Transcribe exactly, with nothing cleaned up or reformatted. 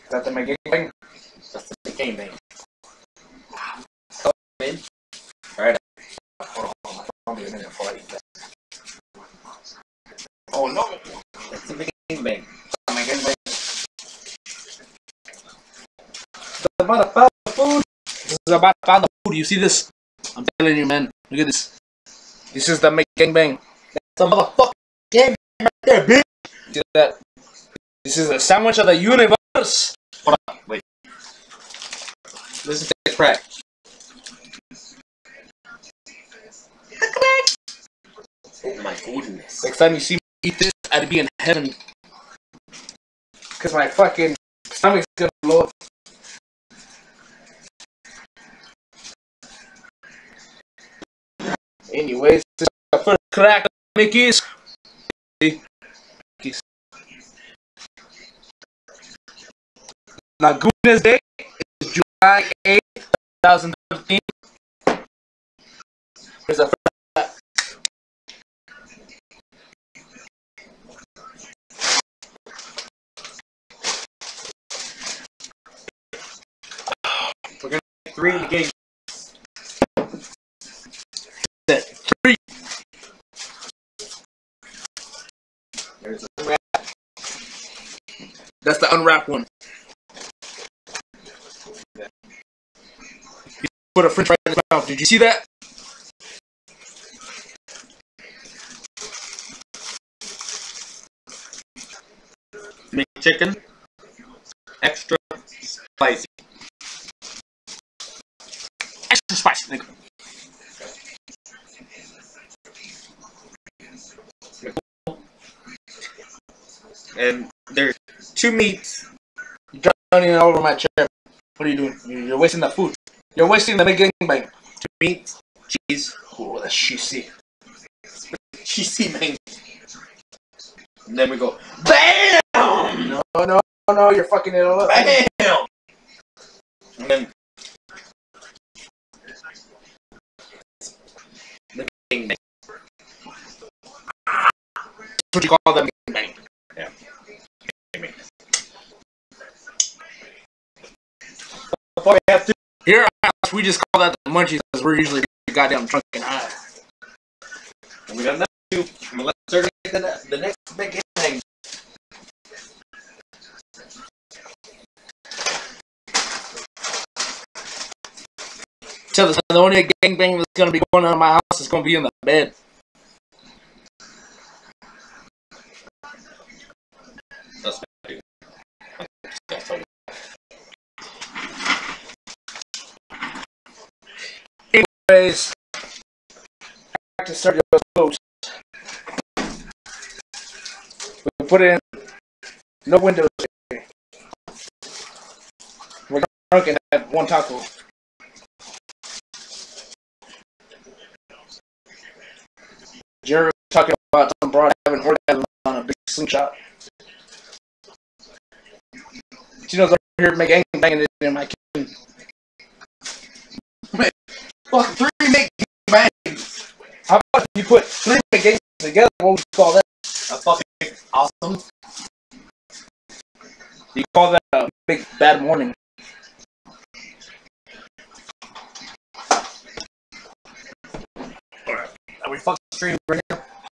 Is that the Gangbang? That's the Gangbang. Alright. Hold on, hold on. I'll be a minute before I eat that. Oh no! That's the Gangbang. My Gangbang. It's about to found the food. This is about to found the food. You see this? I'm telling you, man. Look at this. This is the Gangbang. That's a motherfucking Gangbang right there, bitch! See that? This is a sandwich of the universe. Hold on, wait. Listen to this crack. Oh my goodness. Next time you see me eat this, I'd be in heaven. Cause my fucking stomach's gonna blow up. Anyways, this is the first crack of Mickey's. Mickey's. Laguna's Day is July eighth, twenty thirteen. Here's the first crack. We're gonna get three in the game. Three. There's a wrap. That's the unwrapped one. You put a french fry in his mouth. Did you see that? Make chicken extra spicy. Extra spicy, nigga. And there's two meats. You're drowning all over my chair. What are you doing? You're wasting the food. You're wasting the Gangbang. Two meats, cheese. Oh, that's cheesy. Cheesy, man. And then we go, BAM! No, no, no, you're fucking it all up. BAM! And then the Gangbang. That's what you call the Gangbang. Yeah. Before we have to. Here at our house, we just call that the munchies because we're usually goddamn drunk and high. And we got another two. Let's start the, the next big thing. Tell us, the only Gangbang that's gonna be going on in my house is gonna be in the bed. That's what I do. That's what I do. Anyways, back to start your toast. We put it in no windows. We're drunk and had one taco. Jerry was talking about some broad having orgasm on a big slingshot. She knows over here make gangbang it in my kitchen. Fuck, three make bangs. How about if you put three gangs together? What would you call that? That's fucking awesome. You call that a big bad morning. Alright, are we fucking streaming right now?